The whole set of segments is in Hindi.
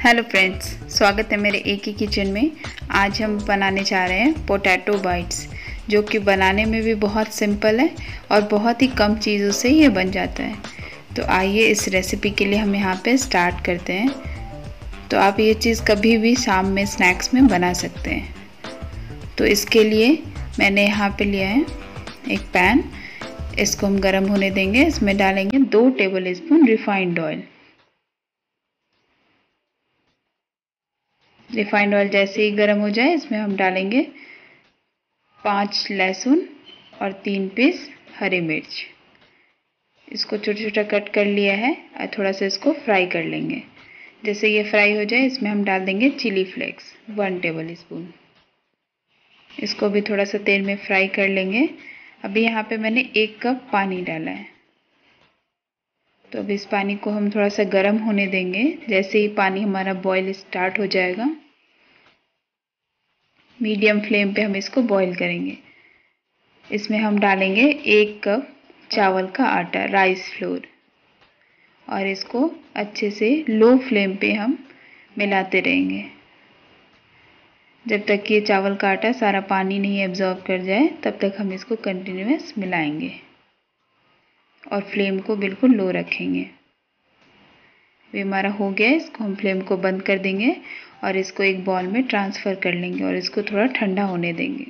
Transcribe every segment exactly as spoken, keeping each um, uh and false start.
हेलो फ्रेंड्स, स्वागत है मेरे एक ही किचन में। आज हम बनाने जा रहे हैं पोटैटो बाइट्स, जो कि बनाने में भी बहुत सिंपल है और बहुत ही कम चीज़ों से ये बन जाता है। तो आइए इस रेसिपी के लिए हम यहाँ पे स्टार्ट करते हैं। तो आप ये चीज़ कभी भी शाम में स्नैक्स में बना सकते हैं। तो इसके लिए मैंने यहाँ पे लिया है एक पैन। इसको हम गर्म होने देंगे। इसमें डालेंगे दो tablespoon refined oil. Refined oil जैसे ही गर्म हो जाए, इसमें हम डालेंगे पाँच लहसुन और तीन पीस हरी मिर्च। इसको छोटा छोटा कट कर लिया है और थोड़ा सा इसको फ्राई कर लेंगे। जैसे ये फ्राई हो जाए, इसमें हम डाल देंगे chilli flakes one tablespoon. इसको भी थोड़ा सा तेल में फ्राई कर लेंगे। अभी यहाँ पे मैंने एक कप पानी डाला है। तो अब इस पानी को हम थोड़ा सा गर्म होने देंगे। जैसे ही पानी हमारा बॉईल स्टार्ट हो जाएगा, मीडियम फ्लेम पे हम इसको बॉईल करेंगे। इसमें हम डालेंगे एक कप चावल का आटा, राइस फ्लोर, और इसको अच्छे से लो फ्लेम पे हम मिलाते रहेंगे जब तक कि ये चावल का आटा सारा पानी नहीं एब्जॉर्ब कर जाए। तब तक हम इसको कंटिन्यूअस मिलाएंगे और फ्लेम को बिल्कुल लो रखेंगे। ये हमारा हो गया है। इसको हम फ्लेम को बंद कर देंगे और इसको एक बॉल में ट्रांसफ़र कर लेंगे और इसको थोड़ा ठंडा होने देंगे।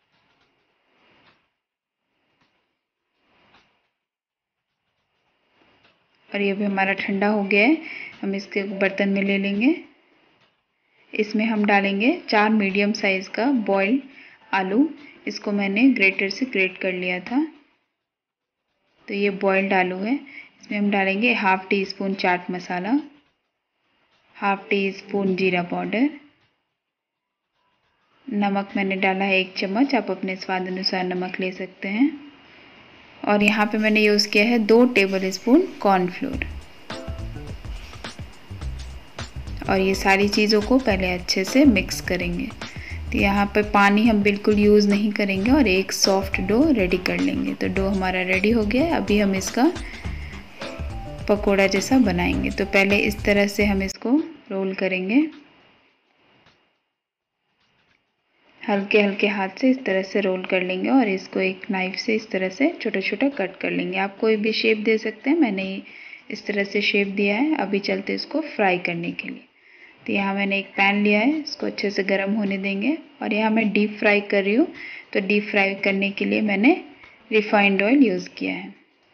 और ये भी हमारा ठंडा हो गया है। हम इसके बर्तन में ले लेंगे। इसमें हम डालेंगे चार मीडियम साइज़ का बॉइल्ड आलू। इसको मैंने ग्रेटर से ग्रेट कर लिया था। तो ये बॉइल्ड आलू है। इसमें हम डालेंगे half teaspoon chaat masala, half teaspoon जीरा पाउडर, नमक मैंने डाला है एक चम्मच। आप अपने स्वाद अनुसार नमक ले सकते हैं। और यहाँ पे मैंने यूज़ किया है दो टेबल स्पून कॉर्नफ्लोर। और ये सारी चीज़ों को पहले अच्छे से मिक्स करेंगे। तो यहाँ पे पानी हम बिल्कुल यूज़ नहीं करेंगे और एक सॉफ्ट डो रेडी कर लेंगे। तो डो हमारा रेडी हो गया। अभी हम इसका पकोड़ा जैसा बनाएंगे। तो पहले इस तरह से हम इसको रोल करेंगे। हल्के हल्के हाथ से इस तरह से रोल कर लेंगे और इसको एक नाइफ से इस तरह से छोटा छोटा कट कर लेंगे। आप कोई भी शेप दे सकते हैं। मैंने इस तरह से शेप दिया है। अभी चलते इसको फ्राई करने के लिए। तो यहाँ मैंने एक पैन लिया है। इसको अच्छे से गर्म होने देंगे। और यहाँ मैं डीप फ्राई कर रही हूँ। तो डीप फ्राई करने के लिए मैंने रिफाइंड ऑयल यूज़ किया है।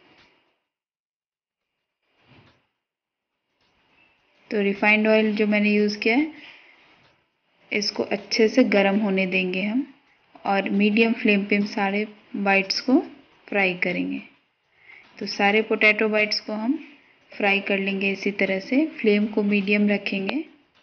तो रिफाइंड ऑयल जो मैंने यूज़ किया है, इसको अच्छे से गर्म होने देंगे हम, और मीडियम फ्लेम पे हम सारे बाइट्स को फ्राई करेंगे। तो सारे पोटैटो बाइट्स को हम फ्राई कर लेंगे इसी तरह से। फ्लेम को मीडियम रखेंगे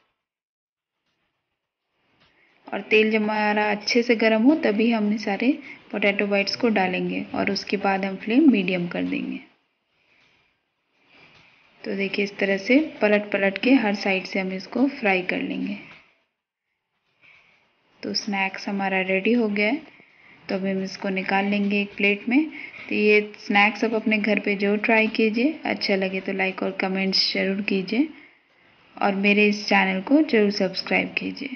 और तेल जब हमारा अच्छे से गर्म हो तभी हम सारे पोटैटो बाइट्स को डालेंगे और उसके बाद हम फ्लेम मीडियम कर देंगे। तो देखिए इस तरह से पलट पलट के हर साइड से हम इसको फ्राई कर लेंगे। तो स्नैक्स हमारा रेडी हो गया है। तो अभी हम इसको निकाल लेंगे एक प्लेट में। तो ये स्नैक्स आप अपने घर पे जरूर ट्राई कीजिए। अच्छा लगे तो लाइक और कमेंट्स ज़रूर कीजिए और मेरे इस चैनल को ज़रूर सब्सक्राइब कीजिए।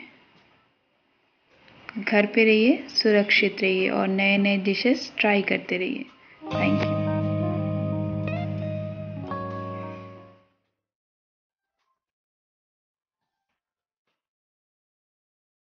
घर पे रहिए, सुरक्षित रहिए और नए नए डिशेस ट्राई करते रहिए। Thank you.